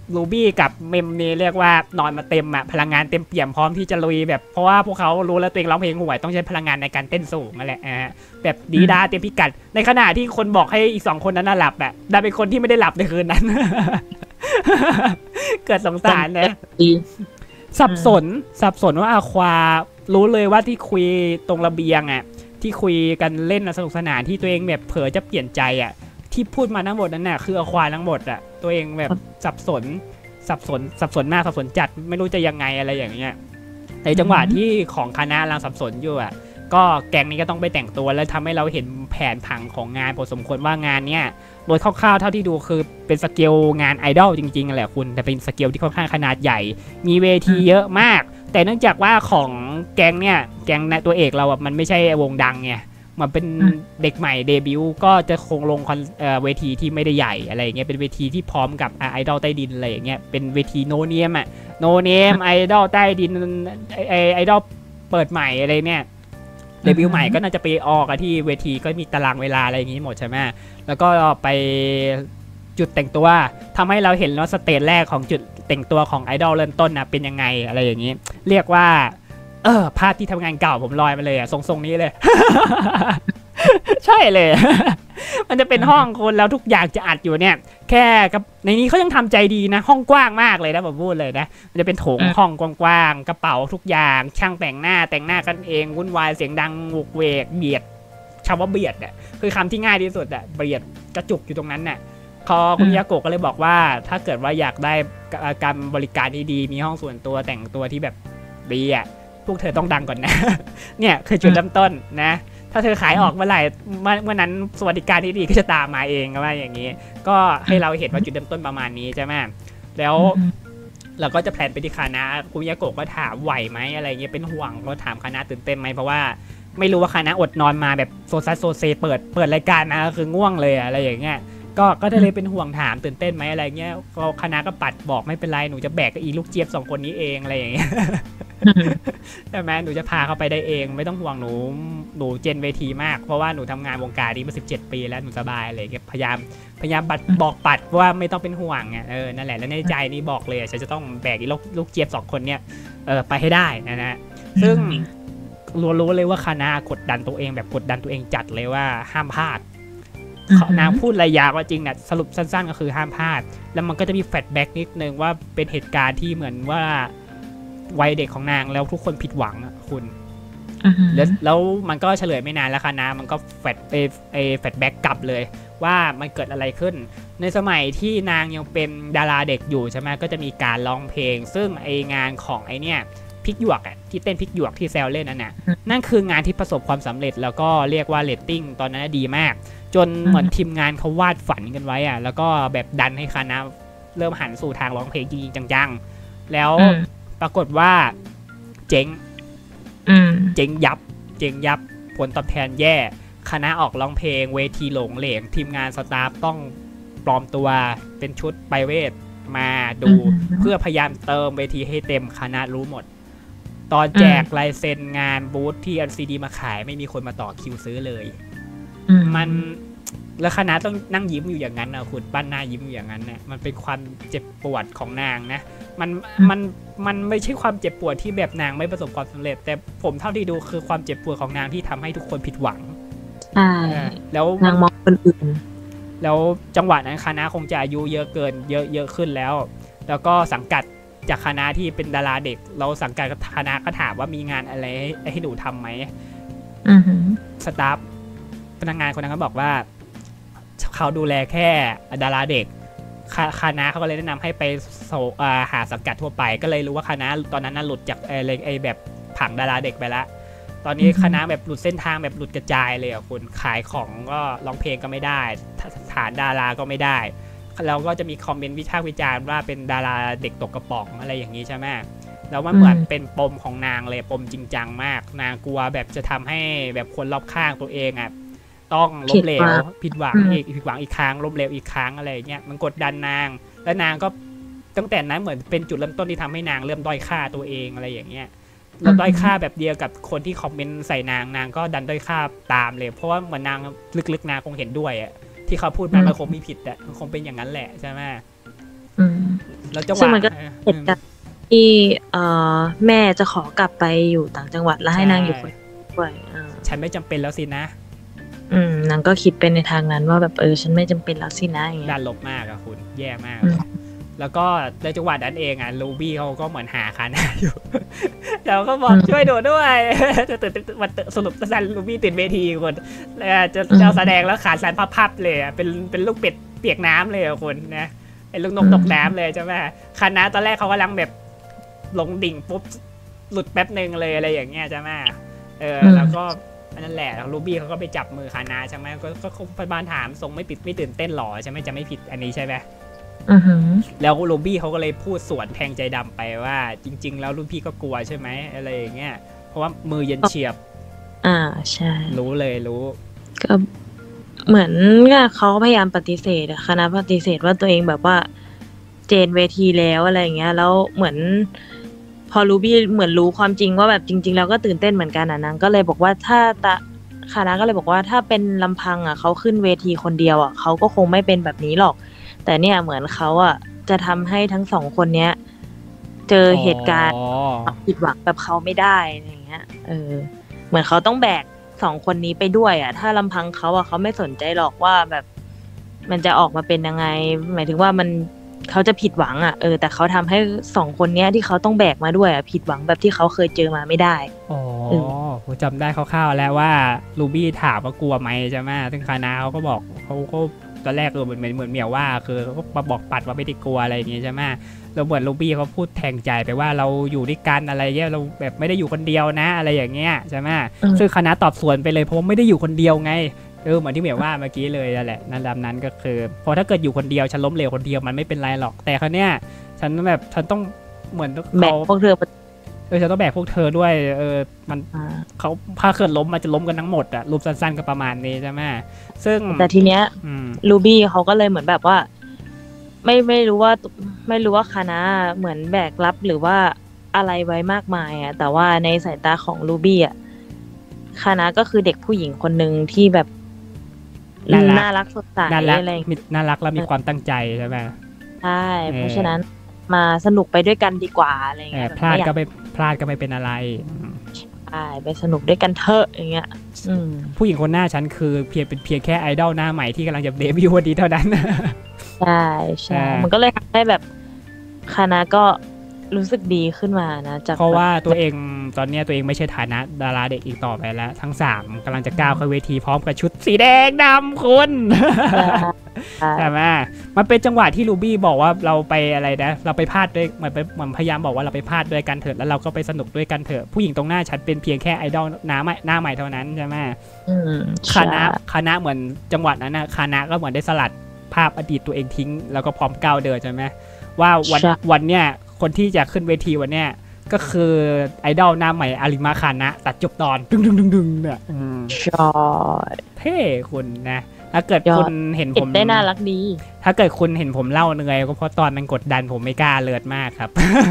รูบี้กับเมมนี่เรียกว่านอนมาเต็มอะพลังงานเต็มเปี่ยมพร้อมที่จะลุยแบบเพราะว่าพวกเขารู้แล้วตัวเองร้องเพลงห่วยต้องใช้พลังงานในการเต้นสูงนั่นแหละอ่าแบบดีด้าเต็มพิกัดในขณะที่คนบอกให้อีกสองคนนั้นน่ะหลับอะดันเป็นคนที่ไม่ได้หลับในคืนนั้น เกิดสงสารนะสับสนสับสนว่าอาควารู้เลยว่าที่คุยตรงระเบียงอะที่คุยกันเล่นสนุกสนานที่ตัวเองแบบเผลอจะเปลี่ยนใจอะที่พูดมาทั้งหมดนั้นน่ะคืออาควาทั้งหมดอะตัวเองแบบสับสนสับสนสับสนมากสับสนจัดไม่รู้จะยังไงอะไรอย่างเงี้ยในจังหวะที่ของคณะกำลังสับสนอยู่อะก็แก๊งนี้ก็ต้องไปแต่งตัวแล้วทำให้เราเห็นแผนผังของงานพอสมควรว่างานเนี้ยโดยคร่าวๆเท่าที่ดูคือเป็นสเกลงานไอดอลจริงๆแหละคุณแต่เป็นสเกลที่ค่อนข้างขนาดใหญ่มีเวทีเยอะมากแต่เนื่องจากว่าของแก๊งเนี่ยแก๊งตัวเอกเราอ่ะมันไม่ใช่วงดังไงมันเป็นเด็กใหม่เดบิวต์ก็จะคงลงคอนเวทีที่ไม่ได้ใหญ่อะไรอย่างเงี้ยเป็นเวทีที่พร้อมกับไอดอลใต้ดินอะไรอย่างเงี้ยเป็นเวทีโนเนียมอ่ะโนเนียมไอดอลใต้ดินไอไอดอลเปิดใหม่อะไรเนี่ยเดบิวต์ใหม่ก็น่าจะไปออกที่เวทีก็มีตารางเวลาอะไรอย่างงี้หมดใช่ไหมแล้วก็ไปจุดแต่งตัวทำให้เราเห็นว่าสเตจแรกของจุดแต่งตัวของไอดอลเริ่มต้นนะเป็นยังไงอะไรอย่างนี้เรียกว่าเออภาพที่ทำงานเก่าผมลอยมาเลยอะทรงๆนี้เลย ใช่เลย มันจะเป็นห้องคนแล้วทุกอย่างจะอัดอยู่เนี่ยแค่กับในนี้เขายังทำใจดีนะห้องกว้างมากเลยนะผมพูดเลยนะมันจะเป็นโถงห้องกว้างๆกระเป๋าทุกอย่างช่างแต่งหน้าแต่งหน้ากันเองวุ่นวายเสียงดังวุกเวกเบียดคำว่าเบียดอ่ะคือคำที่ง่ายที่สุดอ่ะเบียดกระจุกอยู่ตรงนั้นน่ะพอคุณยาโกะก็เลยบอกว่าถ้าเกิดว่าอยากได้การบริการที่ดีมีห้องส่วนตัวแต่งตัวที่แบบดีอ่ะพวกเธอต้องดังก่อนนะ เนี่ยคือจุดเริ่มต้นนะถ้าเธอขายออกเมื่อไหร่เมื่อนั้นสวัสดิการที่ดีก็จะตามมาเองว่าอย่างนี้ก็ให้เราเห็นว่าจุดเริ่มต้นประมาณนี้ใช่ไหมแล้วเราก็จะแพลนไปที่คณะคุณยาโกะก็ถามไหวไหมอะไรเงี้ยเป็นห่วงก็ถามคณะตื่นเต้นไหมเพราะว่าไม่รู้ว่าคณะอดนอนมาแบบโซซัสโซเซเปิดเปิดรายการนะคือง่วงเลยอะไรอย่างเงี้ยก็ก็เลยเป็นห่วงถามตื่นเต้นไหมอะไรเงี้ยก็คณะก็ปัดบอกไม่เป็นไรหนูจะแบกกับอีลูกเจี๊ยบสองคนนี้เองอะไรอย่างเงี้ยใช่ไหมหนูจะพาเขาไปได้เองไม่ต้องห่วงหนูหนูเจนเวทีมากเพราะว่าหนูทำงานวงการนี้มาสิบเจ็ดปีแล้วหนูสบายอะไรเงี้ยพยายามพยายามบัดบอกปัดว่าไม่ต้องเป็นห่วงเออนั่นแหละแล้วในใจนี่บอกเลยฉันจะต้องแบกอีลูกลูกเจี๊ยบสองคนเนี้ยเออไปให้ได้นะนะซึ่งรู้เลยว่าคณะกดดันตัวเองแบบกดดันตัวเองจัดเลยว่าห้ามพลาดนางพูดระยะว่าจริงเนี่ยสรุปสั้นๆก็คือห้ามพลาดแล้วมันก็จะมีแฟลชแบ็กนิดนึงว่าเป็นเหตุการณ์ที่เหมือนว่าวัยเด็กของนางแล้วทุกคนผิดหวังอ่ะคุณแล้วแล้วมันก็เฉลยไม่นานแล้วคณะมันก็แฟลชเอเอแฟลชแบ็กกลับเลยว่ามันเกิดอะไรขึ้นในสมัยที่นางยังเป็นดาราเด็กอยู่ใช่ไหมก็จะมีการร้องเพลงซึ่งไองานของไอเนี่ยพริกหยวกอ่ะที่เต้นพริกหยวกที่แซวเล่นนั่นน่ะนั่นคืองานที่ประสบความสำเร็จแล้วก็เรียกว่าเรตติ้งตอนนั้นดีมากจนเหมือนทีมงานเขาวาดฝันกันไว้อ่ะแล้วก็แบบดันให้คณะเริ่มหันสู่ทางร้องเพลงจริงๆจังๆแล้วปรากฏว่าเจ๊งเจ๊งยับเจ๊งยับผลตอบแทนแย่คณะออกร้องเพลงเวทีหลงเหลงทีมงานสตาฟต้องปลอมตัวเป็นชุดไปเวทมาดูเพื่อพยายามเติมเวทีให้เต็มคณะรู้หมดตอนแจกลายเซ็นงานบูธที่ แอล ซี ดี มาขายไม่มีคนมาต่อคิวซื้อเลยมันแล้วคณะต้องนั่งยิ้มอยู่อย่างนั้นนะคุณบ้านหน้ายิ้มอยู่อย่างนั้นนะมันเป็นความเจ็บปวดของนางนะมันมันมันไม่ใช่ความเจ็บปวดที่แบบนางไม่ประสบความสำเร็จแต่ผมเท่าที่ดูคือความเจ็บปวดของนางที่ทำให้ทุกคนผิดหวังใช่แล้วนางมองคนอื่นแล้วจังหวะนั้นคณะคงจะอายุเยอะเกินเยอะเยอะขึ้นแล้วแล้วก็สังกัดจากคณะที่เป็นดาราเด็กเราสังกัดคณะก็ถามว่ามีงานอะไรให้หนูทำไหมสตาฟพนักงานคนนั้นก็บอกว่าเขาดูแลแค่ดาราเด็กคณะเขาก็เลยแนะนำให้ไปหาสังกัดทั่วไปก็เลยรู้ว่าคณะตอนนั้นน่ะหลุดจากไอ้ไอ้แบบผังดาราเด็กไปแล้วตอนนี้คณะแบบหลุดเส้นทางแบบหลุดกระจายเลยอ่ะคุณขายของก็ร้องเพลงก็ไม่ได้ฐานดาราก็ไม่ได้แล้วก็จะมีคอมเมนต์วิพากษ์วิจารณ์ว่าเป็นดาราเด็กตกกระป๋องอะไรอย่างนี้ใช่ไหมแล้วมันเหมือนเป็นปมของนางเลยปมจริงจังมากนางกลัวแบบจะทำให้แบบคนรอบข้างตัวเองอ่ะต้องล้มเหลวผิดหวังอีกผิดหวังอีกครั้งล้มเหลวอีกครั้งอะไรเงี้ยมันกดดันนางและนางก็ตั้งแต่นั้นเหมือนเป็นจุดเริ่มต้นที่ทำให้นางเริ่มด้อยค่าตัวเองอะไรอย่างเงี้ยแล้วด้อยค่าแบบเดียวกับคนที่คอมเมนต์ใส่นางนางก็ดันด้อยค่าตามเลยเพราะว่าเหมือนนางลึกๆนางคงเห็นด้วยอ่ะที่เขาพูดมามันคงมีผิดอ่ะมันคงเป็นอย่างนั้นแหละใช่ไหมอืมแล้วจังหซึ่งวะมันก็เหตุการณ์ที่เอ่อแม่จะขอกลับไปอยู่ต่างจังหวัดแล้วให้นางอยู่คนเดียวด้วยเออฉันไม่จำเป็นแล้วสินะอืมนางก็คิดเป็นในทางนั้นว่าแบบเออฉันไม่จำเป็นแล้วสินะอย่างเงี้ด้าย นลบมากอะคุณแย่มากอืมแล้วก็ในจังหวะนั้นเองอะลูบี้เขาก็เหมือนหาคานาอยู่ แล้วก็บอกช่วยดูด้วย จะตื่นวันสรุปสั้นลูบี้ตื่นเวทีคนแล้วจะเจ้าแสดงแล้วขาสั่นพับๆเลยอะเป็นเป็นลูกเป็ดเปียกน้ำเลยอะคนนะเป็นลูกนกตกน้ำเลยใช่ไหมคานาตอนแรกเขากำลังแบบลงดิ่งปุ๊บหลุดแป๊บหนึ่งเลยอะไรอย่างเงี้ยใช่ไหมเออแล้วก็นั่นแหละลูบี้เขาก็ไปจับมือคานาใช่ไหมก็ก็พยาบาลถามทรงไม่ติดไม่ตื่นเต้นหรอใช่ไหมจะไม่ผิดอันนี้ใช่ไหมอือหือแล้วโรบี้เขาก็เลยพูดสวนแทงใจดำไปว่าจริงๆแล้วรุ่นพี่ก็กลัวใช่ไหมอะไรอย่างเงี้ยเพราะว่ามือเย็นเฉียบอ่าใช่รู้เลยรู้ก็เหมือนก็เขาพยายามปฏิเสธอะคณะปฏิเสธว่าตัวเองแบบว่าเจนเวทีแล้วอะไรอย่างเงี้ยแล้วเหมือนพอรูบี้เหมือนรู้ความจริงว่าแบบจริงๆแล้วก็ตื่นเต้นเหมือนกันอ่ะนางก็เลยบอกว่าถ้าตะคณะก็เลยบอกว่าถ้าเป็นลำพังอ่ะเขาขึ้นเวทีคนเดียวอ่ะเขาก็คงไม่เป็นแบบนี้หรอก แต่เนี่ยเหมือนเขาอ่ะจะทำให้ทั้งสองคนเนี้ยเจอเหตุการณ์ผิดหวังแบบเขาไม่ได้อะไรอย่างเงี้ยเออเหมือนเขาต้องแบกสองคนนี้ไปด้วยอ่ะถ้าลำพังเขาอ่ะเขาไม่สนใจหรอกว่าแบบมันจะออกมาเป็นยังไงหมายถึงว่ามันเขาจะผิดหวังอ่ะเออแต่เขาทำให้สองคนเนี้ยที่เขาต้องแบกมาด้วยอ่ะผิดหวังแบบที่เขาเคยเจอมาไม่ได้อ๋อผมจำได้คร่าวๆแล้วว่าลูบี้ถามว่ากลัวไหมใช่ไหมซึ่งคานาเขาก็บอกเขาก็ตอนแรกเออเหมือนเหมือนเหมียวว่าคือเขาก็มาบอกปัดว่าไม่ได้กลัวอะไรอย่างงี้ใช่ไหมแล้วเหมือนลูบี้เขาพูดแทงใจไปว่าเราอยู่ด้วยกันอะไรเงี้ยเราแบบไม่ได้อยู่คนเดียวนะอะไรอย่างเงี้ยใช่ไหมซึ่งคานาตอบสวนไปเลยเพราะไม่ได้อยู่คนเดียวไงเออเหมือนที่เหมียวว่าเมื่อกี้เลยนั่นแหละนั่นลำนั้นก็คือพอถ้าเกิดอยู่คนเดียวฉันล้มเหลวคนเดียวมันไม่เป็นไรหรอกแต่คราวเนี้ยฉันแบบฉันต้องเหมือนแบกพวกเธอเออฉันต้องแบกพวกเธอด้วยเออมันเขาพาเกิดล้มมันจะล้มกันทั้งหมดอะรูปสั้นๆก็ประมาณนี้ใช่ไหมซึ่งแต่ทีเนี้ยลูบี้เขาก็เลยเหมือนแบบว่า ไม่ไม่รู้ว่าไม่รู้ว่าคณะเหมือนแบกรับหรือว่าอะไรไว้มากมายอะแต่ว่าในสายตาของลูบี้อะคณะก็คือเด็กผู้หญิงคนหนึ่งที่แบบน่ารักสดใสอะไรน่ารักแล้วมีความตั้งใจใช่ไหมใช่เพราะฉะนั้นมาสนุกไปด้วยกันดีกว่าอะไรเงี้ยพลาดก็ไม่พลาดก็ไม่เป็นอะไรใช่ไปสนุกด้วยกันเถอะอย่างเงี้ยผู้หญิงคนหน้าฉันคือเพียงเป็นเพียงแค่ไอดอลหน้าใหม่ที่กำลังจะเดบิวต์วันนี้เท่านั้นใช่ใช่มันก็เลยทำให้แบบคณะก็รู้สึกดีขึ้นมานะจากเพราะว่าตัวเองตอนนี้ตัวเองไม่ใช่ฐานะดาราเด็กอีกต่อไปแล้วทั้งสามกำลังจะก้าวเข้าเวทีพร้อมกับชุดสีแดงดำคุณใช่ไหมมันเป็นจังหวะที่ลูบี้บอกว่าเราไปอะไรนะเราไปพลาดด้วยเหมือนเหมือนพยายามบอกว่าเราไปพลาดด้วยกันเถอะแล้วเราก็ไปสนุกด้วยกันเถอะผู้หญิงตรงหน้าฉันเป็นเพียงแค่ไอดอลหน้าใหม่หน้าใหม่เท่านั้นใช่ไหมคณะคณะเหมือนจังหวะนั้นนะคณะก็เหมือนได้สลัดภาพอดีตตัวเองทิ้งแล้วก็พร้อมก้าวเดินใช่ไหมว่าวันวันเนี้ยคนที่จะขึ้นเวทีวันเนี้ยก็คือไอดอลหน้าใหม่อาริมาคานะตัดจบตอนดึงดึงดึงดึงเนี่ยใช่เท่คุณนะถ้าเกิดคุณเห็นผมได้น่ารักดีถ้าเกิดคุณเห็นผมเล่าเหนื่อยก็เพราะตอนมันกดดันผมไม่กล้าเลิศมากครับ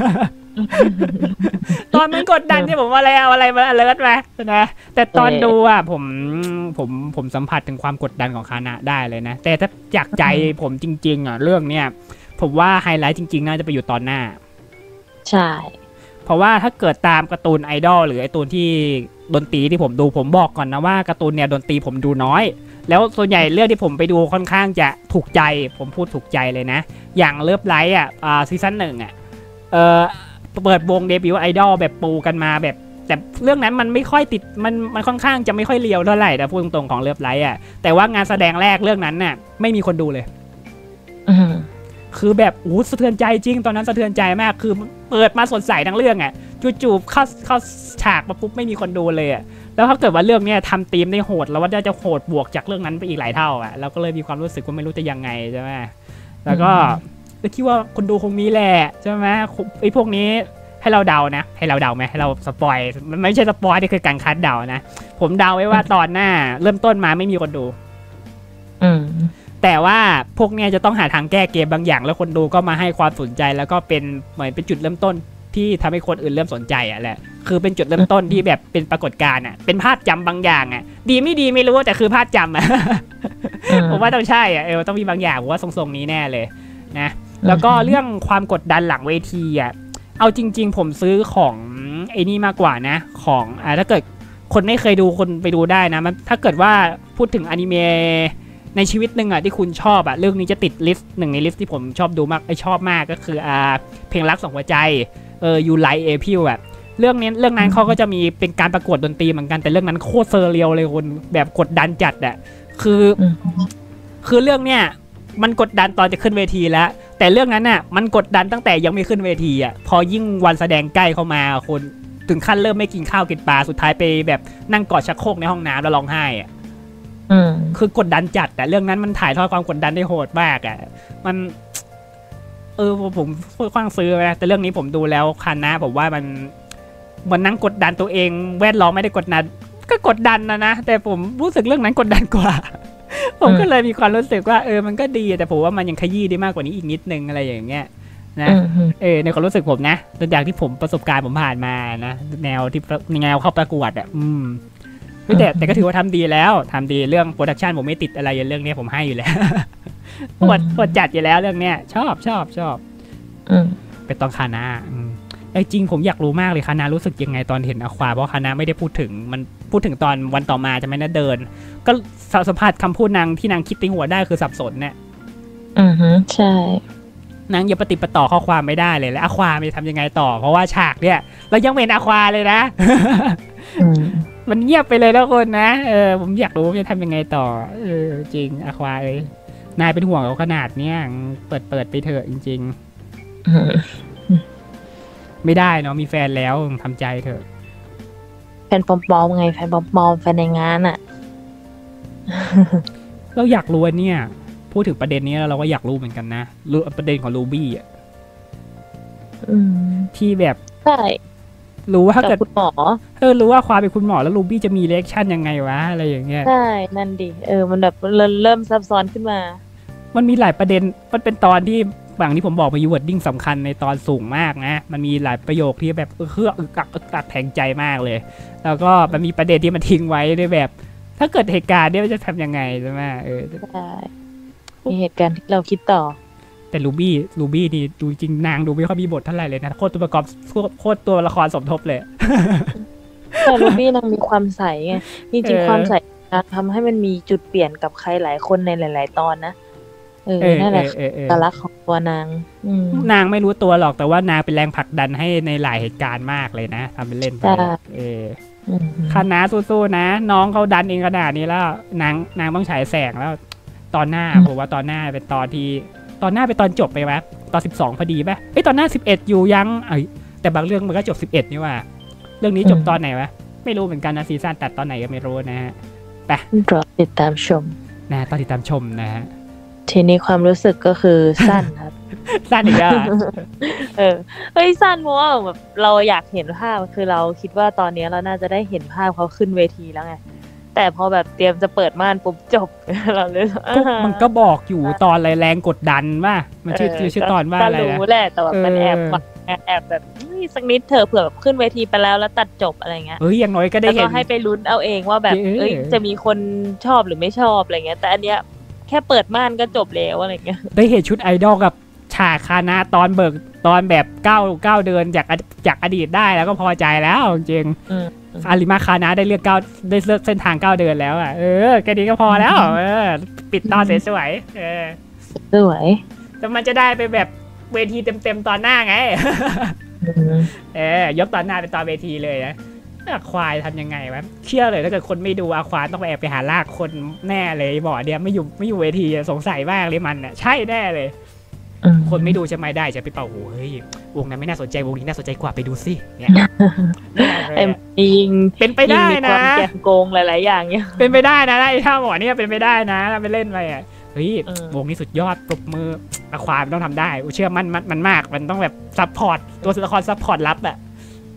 ตอนมันกดดันที่ผมอะไรเอาอะไรมาเลิศไหมนะแต่ตอนดูอ่ะผมผมผมสัมผัสถึงความกดดันของคานะได้เลยนะแต่ถ้าจากใจผมจริงๆอ่ะเรื่องเนี้ยผมว่าไฮไลท์จริงๆน่าจะไปอยู่ตอนหน้าใช่เพราะว่าถ้าเกิดตามการ์ตูนไอดอลหรือไอตูนที่ดนตรีที่ผมดูผมบอกก่อนนะว่าการ์ตูนเนี่ยดนตรีผมดูน้อยแล้วส่วนใหญ่เรื่องที่ผมไปดูค่อนข้างจะถูกใจผมพูดถูกใจเลยนะอย่างเลิฟไลท์อ่ะอ่าซีซั่นหนึ่งอ่ะเออเปิดวงเดบิวต์ไอดอลแบบปูกันมาแบบแต่เรื่องนั้นมันไม่ค่อยติดมันมันค่อนข้างจะไม่ค่อยเลียวเท่าไหร่แต่พูดตรงๆของเลิฟไลท์อ่ะแต่ว่างานแสดงแรกเรื่องนั้นน่ะไม่มีคนดูเลยคือแบบอู้สะเทือนใจจริงตอนนั้นสะเทือนใจมากคือเปิดมาสดใสทั้งเรื่องอ่ะจู่ๆเข้าเข้าฉากมาปุ๊บไม่มีคนดูเลยอ่ะแล้วถ้าเกิดว่าเรื่องนี้ทำธีมได้โหดแล้วว่าจะโหดบวกจากเรื่องนั้นไปอีกหลายเท่าอ่ะเราก็เลยมีความรู้สึกว่าไม่รู้จะยังไงใช่ไหมแล้วก็คิดว่าคนดูคงมีแหละใช่ไหมไอ้พวกนี้ให้เราเดานะให้เราเดาไหมให้เราสปอยมันไม่ใช่สปอยนี่คือการคัดเดานะผมเดาไว้ว่าตอนหน้าเริ่มต้นมาไม่มีคนดูแต่ว่าพวกเนี้ยจะต้องหาทางแก้เกมบางอย่างแล้วคนดูก็มาให้ความสนใจแล้วก็เป็นเหมือนเป็นจุดเริ่มต้นที่ทำให้คนอื่นเริ่มสนใจอ่ะแหละคือเป็นจุดเริ่มต้นที่แบบเป็นปรากฏการณ์อ่ะเป็นภาพจำบางอย่างอ่ะดีไม่ดีไม่รู้แต่คือภาพจำอ่ะผมว่าต้องใช่อ่ะเออต้องมีบางอย่างผมว่าทรงๆนี้แน่เลยนะแล้วก็เรื่องความกดดันหลังเวทีอ่ะเอาจริงๆผมซื้อของไอ้นี่มากกว่านะของอ่าถ้าเกิดคนไม่เคยดูคนไปดูได้นะมันถ้าเกิดว่าพูดถึงอนิเมะในชีวิตหนึ่งอ่ะที่คุณชอบอ่ะเรื่องนี้จะติดลิสต์หนึ่งในลิสต์ที่ผมชอบดูมากไอชอบมากก็คืออ่าเพลงรักสองหัวใจเออ You Like April อ่ะเรื่องนี้เรื่องนั้นเขาก็จะมีเป็นการประกวดดนตรีเหมือนกันแต่เรื่องนั้นโคตรเซอร์เรียลเลยคุณแบบกดดันจัดอ่ะคือคือเรื่องเนี้ยมันกดดันตอนจะขึ้นเวทีแล้วแต่เรื่องนั้นน่ะมันกดดันตั้งแต่ยังไม่ขึ้นเวทีอ่ะพอยิ่งวันแสดงใกล้เข้ามาคนถึงขั้นเริ่มไม่กินข้าวกินปลาสุดท้ายไปแบบนั่งกอดชักโครกในห้องน้ำแล้วร้องไห้อ่ะคือกดดันจัดแต่เรื่องนั้นมันถ่ายทอดความกดดันได้โหดมากอ่ะมันเออผมค่อนข้างซื้อนะแต่เรื่องนี้ผมดูแล้วคันนะผมว่ามันมันนั่งกดดันตัวเองแวดล้อมไม่ได้กดดันก็กดดันนะนะแต่ผมรู้สึกเรื่องนั้นกดดันกว่าผมก็เลยมีความรู้สึกว่าเออมันก็ดีแต่ผมว่ามันยังขยี้ได้มากกว่านี้อีกนิดนึงอะไรอย่างเงี้ยนะเออในความรู้สึกผมนะตัวอย่างที่ผมประสบการณ์ผมผ่านมานะแนวที่แนวเข้าประกวดอ่ะอืมแต่แต่ก็ถือว่าทำดีแล้วทำดีเรื่องโปรดักชันผมไม่ติดอะไรเรื่องนี้ผมให้อยู่แล้วปวดปวดจัดอยู่แล้วเรื่องเนี้ยชอบชอบชอบเป็นตอนคานาไอ้จริงผมอยากรู้มากเลยคานารู้สึกยังไงตอนเห็นอควาเพราะคานาไม่ได้พูดถึงมันพูดถึงตอนวันต่อมาจะไม่น่าเดินก็สัมผัสคำพูดนางที่นางคิดติ้งหัวได้คือสับสนเนี่ยอือฮึใช่นางยังปฏิปต่อข้อความไม่ได้เลยแล้วอควาจะทำยังไงต่อเพราะว่าฉากเนี่ยเรายังเป็นอควาเลยนะมันเงียบไปเลยแล้วคนนะเออผมอยากรู้ว่าจะทำยังไงต่อเออจริงอควาเลยนายเป็นห่วงเขาขนาดเนี้ยเปิดเปิดไปเถอะจริงๆไม่ได้เนาะมีแฟนแล้วทำใจเถอะแฟนปลอมๆไงแฟนปลอมๆแฟนในงานอ่ะเราอยากรู้เนี่ยพูดถึงประเด็นนี้แล้วเราก็อยากรู้เหมือนกันนะรู้ประเด็นของรูบี้อ่ะที่แบบใช่รู้ว่าถ้าเกิดคุณหมอเออรู้ว่าความเป็นคุณหมอแล้วรูบี้จะมีเรีแอคชั่นยังไงวะอะไรอย่างเงี้ยใช่นั่นดิเออมันแบบเริ่มซับซ้อนขึ้นมามันมีหลายประเด็นมันเป็นตอนที่บางที่ผมบอกมายูวอร์ดดิ้งสำคัญในตอนสูงมากนะมันมีหลายประโยคที่แบบเฮือกอึกอักอึกอักแทงใจมากเลยแล้วก็มันมีประเด็นที่มันทิ้งไว้ด้วยแบบถ้าเกิดเหตุการณ์เนี่ยมันจะทำยังไงใช่ไหมเออใช่มีเหตุการณ์ที่เราคิดต่อแต่รูบี้รูบี้นี่ดูจริงนางดูไม่ค่อยมีบทเท่าไหร่เลยนะโคตรตัวประกอบโคตรตัวละครสมทบเลยแต่รูบี้นางมีความใสไงจริงๆความใสทำให้มันมีจุดเปลี่ยนกับใครหลายคนในหลายๆตอนนะเออนั่นแหละเอกลักษณ์ของตัวนางนางไม่รู้ตัวหรอกแต่ว่านางเป็นแรงผลักดันให้ในหลายเหตุการณ์มากเลยนะทำเป็นเล่นไปเออคณะสู้ๆนะน้องเขาดันเองขนาดนี้แล้วนางนางต้องฉายแสงแล้วตอนหน้าผมว่าตอนหน้าเป็นตอนที่ตอนหน้าเป็นตอนจบไปไหมตอนสิบสองพอดีป่ะเอ้ยตอนหน้าสิบเอ็ดอยู่ยังเอ้ยแต่บางเรื่องมันก็จบสิบเอ็ดนี่ว่าเรื่องนี้จบตอนไหนวะไม่รู้เหมือนกันนะซีซั่นตัดตอนไหนก็ไม่รู้นะฮะไปรอติดตามชมนะตอนติดตามชมนะฮะทีนี้ความรู้สึกก็คือสั้นครับสั้นอีกแล้วเออเฮ้ยสั้นเพราะว่าแบบเราอยากเห็นภาพคือเราคิดว่าตอนนี้เราน่าจะได้เห็นภาพเขาขึ้นเวทีแล้วไงแต่พอแบบเตรียมจะเปิดม่านปุ๊บจบเราเลยมันก็บอกอยู่ตอนอะไรแรงกดดันว่ามันชื่อชื่อตอนว่าอะไรนะรู้แหละแต่แบบมันแอบแอบแบบสักนิดเธอเผื่อแบบขึ้นเวทีไปแล้วแล้วตัดจบอะไรเงี้ยเอ้ยอย่างน้อยก็ได้เห็นแล้วก็ให้ไปลุ้นเอาเองว่าแบบเอ้ยจะมีคนชอบหรือไม่ชอบอะไรเงี้ยแต่อันเนี้ยแค่เปิดม่านก็จบแล้วอะไรเงี้ยได้เห็นชุดไอดอลกับฉากคานะตอนเบิกตอนแบบเก้าเก้าเดินจากจากอดีตได้แล้วก็พอใจแล้วจริงอาริมาคานะได้เลือกเก้าได้เลือกเส้นทางเก้าเดินแล้วอ่ะเออแค่นี้ก็พอแล้วเออปิดตอนสวยๆเออสวยแต่มันจะได้ไปแบบเวทีเต็มๆตอนหน้าไงเออยกตอนหน้าเป็นตอนเวทีเลยนะอาควายทำยังไงวะเชื่อเลยถ้าเกิดคนไม่ดูอาควายต้องไปแอบไปหาลากคนแน่เลยบอกเดียวไม่อยู่ไม่อยู่เวทีสงสัยมากเลยมันอ่ะใช่แน่เลยคนไม่ดูใช่ไหมได้จะไปเป่าโอ้ยวงนั้นไม่น่าสนใจวงนี้น่าสนใจกว่าไปดูสิเนี่ยเอ็มยิงเป็นไปได้นะแกงโกงหลายๆอย่างเนี่ยเป็นไปได้นะไอ้ท่าหมอเนี่ยเป็นไปได้นะไปเล่นไปอ่ะเฮ้ยวงนี้สุดยอดปรบมืออาควายมันต้องทำได้เชื่อมันมันมากมันต้องแบบซัพพอร์ตตัวละครซัพพอร์ตลับอ่ะ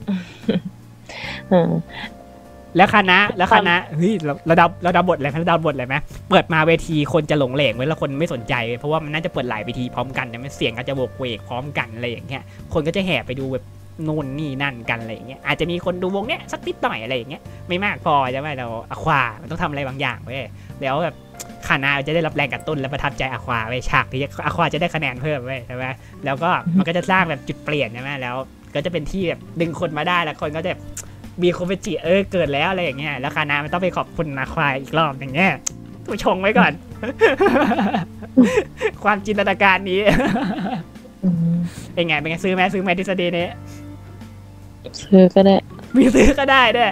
แล้วคณะแล้วคณะเฮ้ยระดับระดับบทอะไรระดับบทอะไรไหมเปิดมาเวทีคนจะหลงเหลงไว้แล้วคนไม่สนใจเพราะว่ามันน่าจะเปิดหลายเวทีพร้อมกันเนี่ยมันเสียงก็จะโบกเวกพร้อมกันอะไรอย่างเงี้ยคนก็จะแห่ไปดูแบบนู่นนี่นั่นกันอะไรอย่างเงี้ยอาจจะมีคนดูวงเนี้ยสักนิดหน่อยอะไรอย่างเงี้ยไม่มากพอใช่ไหมเราอความันต้องทำอะไรบางอย่างเว้ยแล้วแบบคานาจะได้รับแรงกระตุ้นและประทับใจอควาไปฉากที่อควาจะได้คะแนนเพิ่มไว้ใช่ไหมแล้วก็มันก็จะสร้างแบบจุดเปลี่ยนใช่ไหมแล้วก็จะเป็นที่แบบดึงคนมาได้แล้วคนก็จะมีโคเฟจิเออเกิดแล้วอะไรอย่างเงี้ยแล้วคานามันต้องไปขอบคุณอควาอีกรอบอย่างเงี้ยตัวชงไว้ก่อน ความจินตนาการนี้ เป็นไงเป็นไงซื้อไหมซื้อไหมทฤษฎีนี้ซื้อก็ได้มีซื้อก็ได้ด้วย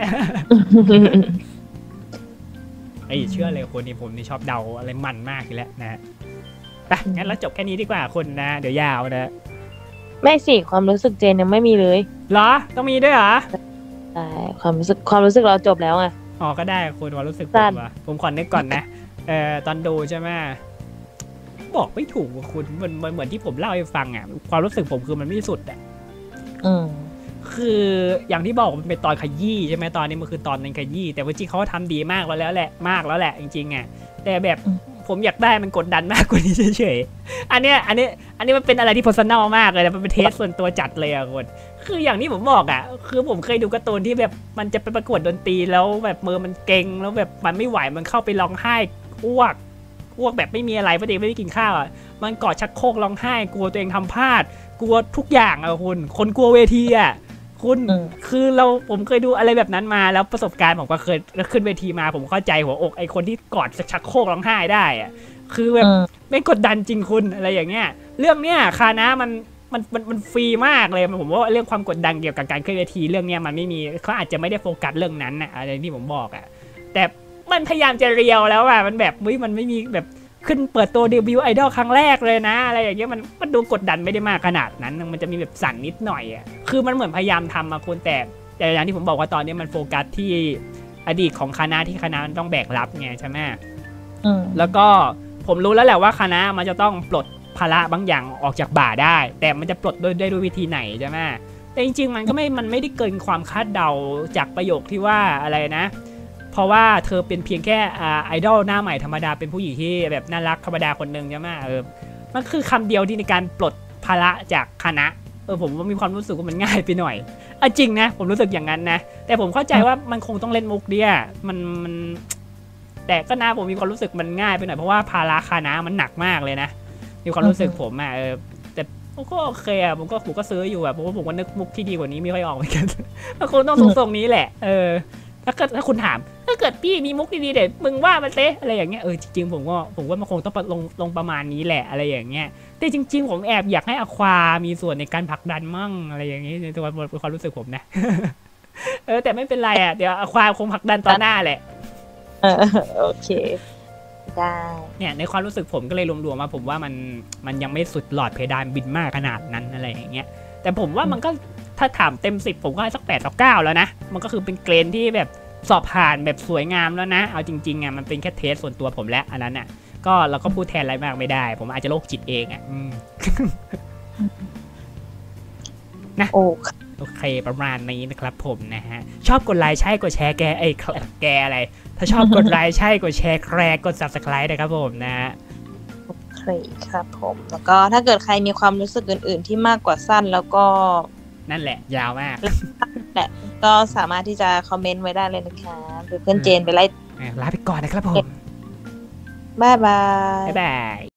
ไอ้เชื่อเลยคนนี้ผมนี่ชอบเดาอะไรมันมากอยู่แล้วนะไปงั้นเราจบแค่นี้ดีกว่าคนนะเดี๋ยวยาวนะไม่สิความรู้สึกเจนยังไม่มีเลยเหรอต้องมีด้วยเหรอใช่ความรู้สึกความรู้สึกเราจบแล้วไงอ๋อก็ได้คุณความรู้สึกผมว่าผมขอนึกก่อนนะเอ่อตอนดูใช่ไหมบอกไม่ถูกคุณมันมันเหมือนที่ผมเล่าให้ฟังอ่ะความรู้สึกผมคือมันไม่สุดอ่ะอืมคืออย่างที่บอกมันเป็นตอนขยี้ใช่ไหมตอนนี้มันคือตอนนึงขยี้แต่จริงเขาทำดีมากแล้วแล้วแหละมากแล้วแหละจริงๆอ่ะแต่แบบผมอยากได้มันกดดันมากกว่านี้เฉยๆอันเนี้ยอันนี้อันนี้มันเป็นอะไรที่ personal มากเลยนะมันเป็นเทสส่วนตัวจัดเลยอะคนคืออย่างที่ผมบอกอ่ะคือผมเคยดูการ์ตูนที่แบบมันจะไปประกวดดนตรีแล้วแบบมือมันเก่งแล้วแบบมันไม่ไหวมันเข้าไปร้องไห้อ้วกอ้วกแบบไม่มีอะไรเพราะเด็กไม่ได้กินข้าวอ่ะมันกอดชักโครกร้องไห้กลัวตัวเองทำพลาดกลัวทุกอย่างอะคุณคนกลัวเวทีอะคุณคือเราผมเคยดูอะไรแบบนั้นมาแล้วประสบการณ์ผมก็เคยขึ้นเวทีมาผมเข้าใจหัวอกไอ้คนที่กอดชักโครกร้องไห้ได้อะคือแบบไม่กดดันจริงคุณอะไรอย่างเงี้ยเรื่องเนี้ยคานะมันมันมันมันฟรีมากเลยผมว่าเรื่องความกดดันเกี่ยวกับการขึ้นเวทีเรื่องเนี้ยมันไม่มีเขาอาจจะไม่ได้โฟกัสเรื่องนั้นนะอะไรที่ผมบอกอะแต่มันพยายามจะเรียวแล้วอะมันแบบเฮ้ยมันไม่มีแบบขึ้นเปิดตัวเดบิวต์ไอดอลครั้งแรกเลยนะอะไรอย่างเงี้ยมันมันดูกดดันไม่ได้มากขนาดนั้นมันจะมีแบบสั่นนิดหน่อยอ่ะคือมันเหมือนพยายามทำมาคุณแต่แต่อย่างที่ผมบอกว่าตอนนี้มันโฟกัสที่อดีตของคณะที่คณะมันต้องแบกรับไงใช่ไหมแล้วก็ผมรู้แล้วแหละว่าคณะมันจะต้องปลดภาระบางอย่างออกจากบ่าได้แต่มันจะปลดด้วยได้ด้วยวิธีไหนใช่ไหมแต่จริงๆมันก็ไม่มันไม่ได้เกินความคาดเดาจากประโยคที่ว่าอะไรนะเพราะว่าเธอเป็นเพียงแค่ไอดอลหน้าใหม่ธรรมดาเป็นผู้หญิงที่แบบน่ารักธรรมดาคนหนึ่งใช่ไหมเออมันคือคำเดียวที่ในการปลดภาระจากคณะเออผมว่ามีความรู้สึกว่ามันง่ายไปหน่อยอ่ะจริงนะผมรู้สึกอย่างนั้นนะแต่ผมเข้าใจว่ามันคงต้องเล่นมุกเดียมันมันแต่ก็นะผมมีความรู้สึกมันง่ายไปหน่อยเพราะว่าภาระคณะมันหนักมากเลยนะมีความรู้สึกผมอ่ะเออแต่ก็โอเคอ่ะผมก็ผมก็ซื้ออยู่อ่ะเพราะว่าผมก็นึกมุกที่ดีกว่านี้ไม่ค่อยออกเหมือนกันมันคงต้องทรงๆนี้แหละเออถ้าเกิดถ้าคุณถามถ้าเกิดพี่มีมุกดีๆเด็ดมึงว่ามันเต้อะไรอย่างเงี้ยเออจริงๆผมก็ผมว่ามันคงต้องลงลงประมาณนี้แหละอะไรอย่างเงี้ยแต่จริงๆผมแอบอยากให้อความีส่วนในการผลักดันมั่งอะไรอย่างเงี้ยในตัวเป็นความรู้สึกผมนะ เออแต่ไม่เป็นไรอ่ะเดี๋ยวอควาคงผลักดันตอนหน้าแหละโอเคได้เนี่ยในความรู้สึกผมก็เลยรวมๆมาผมว่ามันมันยังไม่สุดหลอดเพดานบินมากขนาดนั้นอะไรอย่างเงี้ยแต่ผมว่ามันก็ถ้าถามเต็มสิบผมก็ให้สักแปดต่อเก้าแล้วนะมันก็คือเป็นเกรนที่แบบสอบผ่านแบบสวยงามแล้วนะเอาจริงๆอ่ะมันเป็นแค่เทสส่วนตัวผมแล้วอันนั้นอ่ะก็เราก็พูดแทนอะไรมากไม่ได้ผมอาจจะโรคจิตเองอ่ะนะโอโอเคประมาณนี้นะครับผมนะฮะชอบกดไลค์ใช่กดแชร์แกไอ้แกอะไรถ้าชอบกดไลค์ใช่กดแชร์แคร์กด ซับสไครบ์ นะครับผมนะโอเคครับผมแล้วก็ถ้าเกิดใครมีความรู้สึกอื่นๆที่มากกว่าสั้นแล้วก็นั่นแหละยาวมากแหละก็สามารถที่จะคอมเมนต์ไว้ได้เลยนะคะหรือเพื่อนเจนไปไล่ลาไปก่อนนะครับผมบ๊ายบายบ๊ายบาย